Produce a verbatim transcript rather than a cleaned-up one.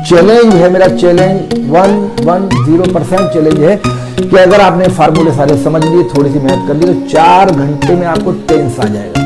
Challenge है मेरा, challenge one one zero percent challenge है कि अगर आपने फार्मूले सारे समझ लिए, थोड़ी सी मेहनत कर ली, तो चार घंटे में आपको टेंस आ जाएगा।